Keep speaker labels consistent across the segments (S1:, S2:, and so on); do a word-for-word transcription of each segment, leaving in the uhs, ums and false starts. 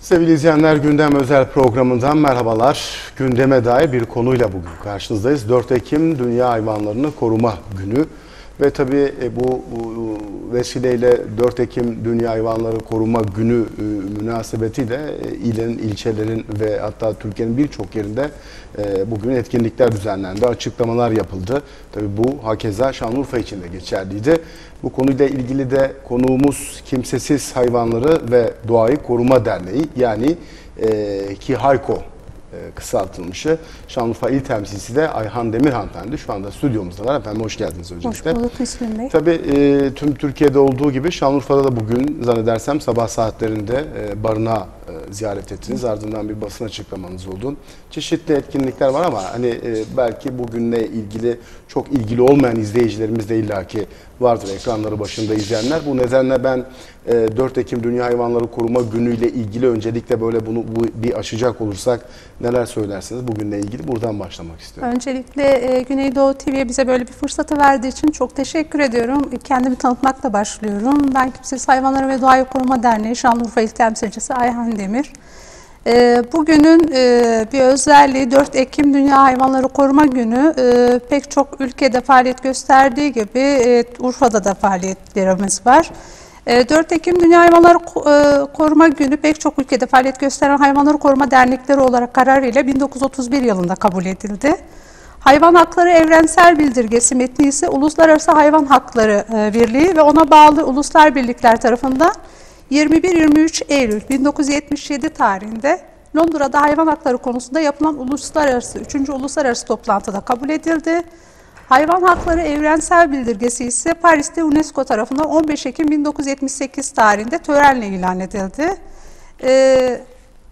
S1: Sevgili izleyenler, Gündem Özel programından merhabalar. Gündeme dair bir konuyla bugün karşınızdayız. dört Ekim Dünya Hayvanlarını Koruma Günü. Ve tabii bu vesileyle dört Ekim Dünya Hayvanları Koruma Günü münasebetiyle ilin, ilçelerin ve hatta Türkiye'nin birçok yerinde bugün etkinlikler düzenlendi, açıklamalar yapıldı. Tabii bu hakeza Şanlıurfa için de geçerliydi. Bu konuyla ilgili de konuğumuz Kimsesiz Hayvanları ve Doğayı Koruma Derneği, yani e, KİHAYKO e, kısaltılmışı. Şanlıurfa İl Temsilcisi de Ayhan Demir hanımefendi şu anda stüdyomuzdalar. Efendim hoş geldiniz öncelikle.
S2: Hoş bulduk Müslüm Bey.
S1: Tabii e, tüm Türkiye'de olduğu gibi Şanlıurfa'da da bugün zannedersem sabah saatlerinde e, barınağı e, ziyaret ettiniz. Ardından bir basın açıklamanız oldu. Çeşitli etkinlikler var ama hani e, belki bugünle ilgili çok ilgili olmayan izleyicilerimiz de illaki vardır, ekranları başında izleyenler. Bu nedenle ben e, dört Ekim Dünya Hayvanları Koruma Günü ile ilgili öncelikle böyle bunu bu, bir aşacak olursak neler söylersiniz bugünle ilgili? Buradan başlamak istiyorum.
S2: Öncelikle e, Güneydoğu T V'ye bize böyle bir fırsatı verdiği için çok teşekkür ediyorum. Kendimi tanıtmakla başlıyorum. Ben Kimsesiz Hayvanları ve Doğayı Koruma Derneği Şanlıurfa İl Temsilcisi Ayhan Demir. E, bugünün e, bir özelliği dört Ekim Dünya Hayvanları Koruma Günü. E, pek çok ülkede faaliyet gösterdiği gibi e, Urfa'da da faaliyetlerimiz var. dört Ekim Dünya Hayvanları Koruma Günü pek çok ülkede faaliyet gösteren hayvanları koruma dernekleri olarak kararıyla bin dokuz yüz otuz bir yılında kabul edildi. Hayvan Hakları Evrensel Bildirgesi metni ise Uluslararası Hayvan Hakları Birliği ve ona bağlı uluslar birlikler tarafından yirmi bir yirmi üç Eylül bin dokuz yüz yetmiş yedi tarihinde Londra'da hayvan hakları konusunda yapılan uluslararası üçüncü uluslararası toplantıda kabul edildi. Hayvan Hakları Evrensel Bildirgesi ise Paris'te UNESCO tarafından on beş Ekim bin dokuz yüz yetmiş sekiz tarihinde törenle ilan edildi. Ee,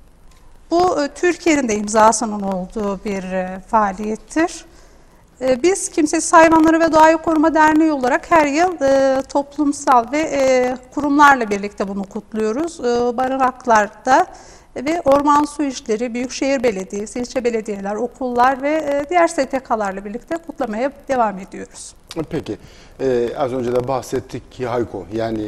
S2: bu Türkiye'nin de imzasının olduğu bir e, faaliyettir. Ee, biz Kimsesiz Hayvanları ve Doğayı Koruma Derneği olarak her yıl e, toplumsal ve e, kurumlarla birlikte bunu kutluyoruz. E, barınaklarda ve Orman Su İşleri, Büyükşehir Belediyesi, ilçe belediyeler, okullar ve diğer S T K'larla birlikte kutlamaya devam ediyoruz.
S1: Peki, ee, az önce de bahsettik ki KİHAYKO, yani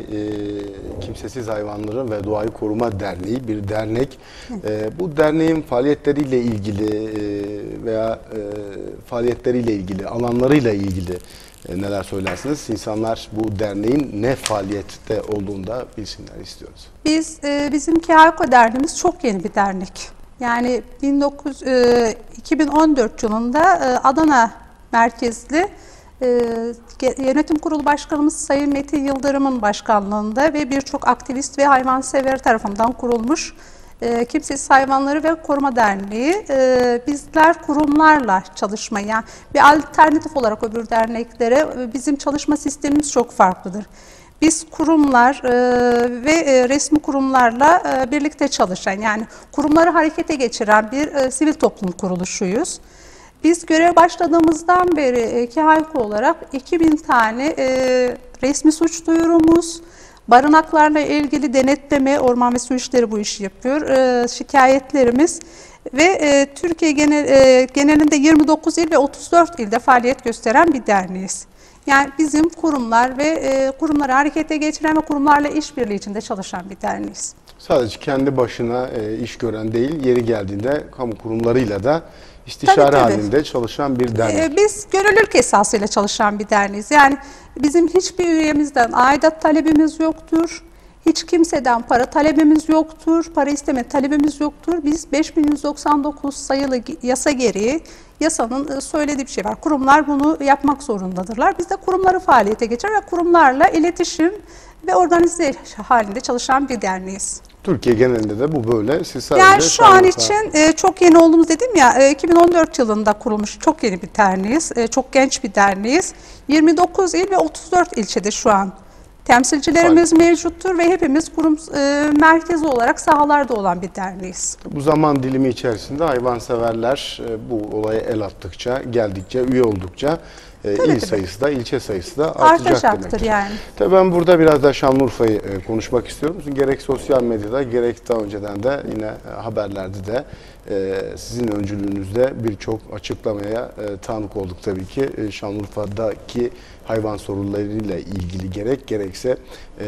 S1: e, Kimsesiz Hayvanları ve Doğayı Koruma Derneği bir dernek. E, bu derneğin faaliyetleriyle ilgili e, veya e, faaliyetleriyle ilgili, alanlarıyla ilgili e, neler söylersiniz? İnsanlar bu derneğin ne faaliyette olduğunu da bilsinler istiyoruz.
S2: Biz, e, bizim KİHAYKO derneğimiz çok yeni bir dernek. Yani bin dokuz yüz, e, iki bin on dört yılında e, Adana merkezli e, Yönetim Kurulu Başkanımız Sayın Metin Yıldırım'ın başkanlığında ve birçok aktivist ve hayvansever tarafından kurulmuş e, Kimsesiz Hayvanları ve Koruma Derneği. E, bizler kurumlarla çalışmayı, yani bir alternatif olarak öbür derneklere e, bizim çalışma sistemimiz çok farklıdır. Biz kurumlar e, ve e, resmi kurumlarla e, birlikte çalışan, yani kurumları harekete geçiren bir e, sivil toplum kuruluşuyuz. Biz görev başladığımızdan beri e, KİHAYKO olarak iki bin tane e, resmi suç duyurumuz, barınaklarla ilgili denetleme, Orman ve Su İşleri bu işi yapıyor, e, şikayetlerimiz ve e, Türkiye genel, e, genelinde yirmi dokuz il ve otuz dört ilde faaliyet gösteren bir derneğiz. Yani bizim kurumlar ve e, kurumları harekete geçiren ve kurumlarla işbirliği içinde çalışan bir derneğiz. Sadece
S1: kendi başına e, iş gören değil, yeri geldiğinde kamu kurumlarıyla da istişare
S2: tabii, tabii.
S1: halinde çalışan bir dernek.
S2: E, biz gönüllülük esasıyla çalışan bir derneğiz. Yani bizim hiçbir üyemizden aidat talebimiz yoktur. Hiç kimseden para talebimiz yoktur. Para isteme talebimiz yoktur. Biz beş bin yüz doksan dokuz sayılı yasa gereği yasanın söylediği bir şey var. Kurumlar bunu yapmak zorundadırlar. Biz de kurumları faaliyete geçirir ve kurumlarla iletişim ve organize halinde çalışan bir derneğiz.
S1: Türkiye genelinde de bu böyle. Siz sadece
S2: yani şu an için e, çok yeni olduğumuz dedim ya, e, iki bin on dört yılında kurulmuş çok yeni bir derneğiz. E, çok genç bir derneğiz. yirmi dokuz il ve otuz dört ilçede şu an temsilcilerimiz Aynen. mevcuttur ve hepimiz kurum e, merkezi olarak sahalarda olan bir derneğiz.
S1: Bu zaman dilimi içerisinde hayvanseverler e, bu olaya el attıkça, geldikçe, üye oldukça e,
S2: tabii,
S1: il
S2: tabii.
S1: sayısı da, ilçe sayısı da artacak
S2: artacaktır
S1: demektir.
S2: yani.
S1: Tabii ben burada biraz da Şanlıurfa'yı e, konuşmak istiyorum. Gerek sosyal medyada, gerek daha önceden de yine e, haberlerde de e, sizin öncülüğünüzde birçok açıklamaya e, tanık olduk tabii ki. E, Şanlıurfa'daki hayvan sorunlarıyla ilgili gerek gerekse e,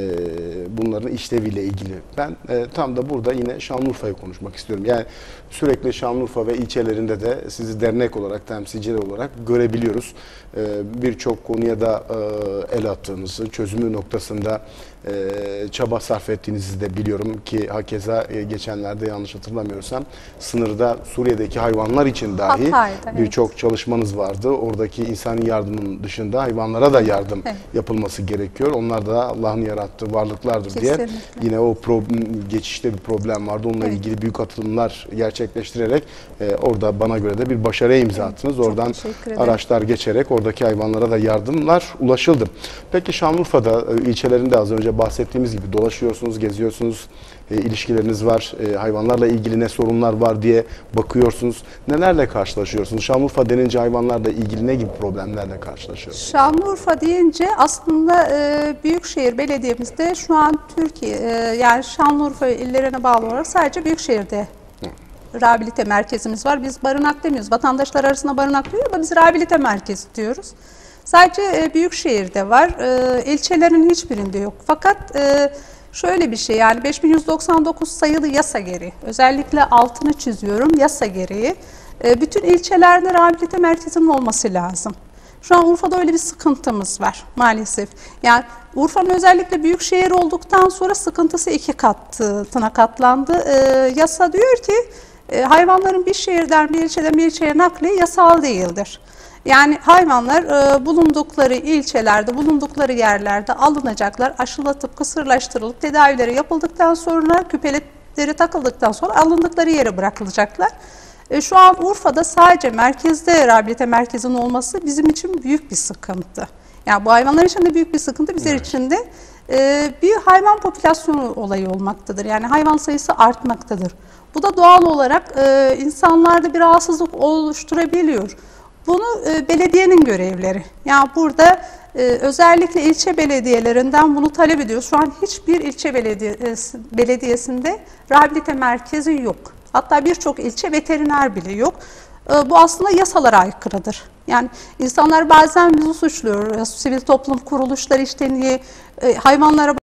S1: bunların işleviyle ilgili. Ben e, tam da burada yine Şanlıurfa'yı konuşmak istiyorum. Yani sürekli Şanlıurfa ve ilçelerinde de sizi dernek olarak, temsilciler olarak görebiliyoruz. E, Birçok konuya da e, el attığınızı, çözümü noktasında e, çaba sarf ettiğinizi de biliyorum ki hakeza e, geçenlerde yanlış hatırlamıyorsam sınırda Suriye'deki hayvanlar için dahi
S2: Hatay'da,
S1: birçok evet. çalışmanız vardı. Oradaki insani yardımın dışında hayvanlara da yardım evet. yapılması gerekiyor. Onlar da Allah'ın yarattığı varlıklardır Kesinlikle. diye yine o problem, geçişte bir problem vardı. Onunla evet. ilgili büyük atılımlar gerçekleştirerek e, orada bana göre de bir başarıya imza attınız. Evet. Oradan araçlar geçerek oradaki hayvanlara da yardımlar ulaşıldı. Peki Şanlıurfa'da e, ilçelerinde az önce bahsettiğimiz gibi dolaşıyorsunuz, geziyorsunuz, e, ilişkileriniz var, e, hayvanlarla ilgili ne sorunlar var diye bakıyorsunuz. Nelerle karşılaşıyorsunuz? Şanlıurfa denince hayvanlarla ilgili ne gibi problemlerle karşılaşıyorsunuz?
S2: Şanlıurfa deyince aslında e, Büyükşehir Belediye'mizde şu an Türkiye, e, yani Şanlıurfa illerine bağlı olarak sadece Büyükşehir'de Hı. rehabilite merkezimiz var. Biz barınak demiyoruz. Vatandaşlar arasında barınak diyor ama biz rehabilite merkezi diyoruz. Sadece e, Büyükşehir'de var. E, ilçelerin hiçbirinde yok. Fakat e, şöyle bir şey, yani beş bin yüz doksan dokuz sayılı yasa gereği, özellikle altını çiziyorum, yasa gereği e, bütün ilçelerde rehabilite merkezinin olması lazım. Şu an Urfa'da öyle bir sıkıntımız var maalesef. Yani Urfa'nın özellikle büyük şehir olduktan sonra sıkıntısı iki katına katlandı. E, yasa diyor ki e, hayvanların bir şehirden bir ilçeden bir ilçeye nakli yasal değildir. Yani hayvanlar e, bulundukları ilçelerde, bulundukları yerlerde alınacaklar, aşılatıp kısırlaştırılıp tedavileri yapıldıktan sonra, küpeletleri takıldıktan sonra alındıkları yere bırakılacaklar. E, şu an Urfa'da sadece merkezde rehabilite merkezinin olması bizim için büyük bir sıkıntı. Yani bu hayvanlar için de büyük bir sıkıntı, bizler evet. için de e, bir hayvan popülasyonu olayı olmaktadır. Yani hayvan sayısı artmaktadır. Bu da doğal olarak e, insanlarda bir rahatsızlık oluşturabiliyor. Bunu e, belediyenin görevleri. Yani burada e, özellikle ilçe belediyelerinden bunu talep ediyoruz. Şu an hiçbir ilçe belediyesi, belediyesinde rehabilite merkezi yok. Hatta birçok ilçe veteriner bile yok. E, bu aslında yasalara aykırıdır. Yani insanlar bazen bizi suçluyor. Sivil toplum kuruluşları işte niye e, hayvanlara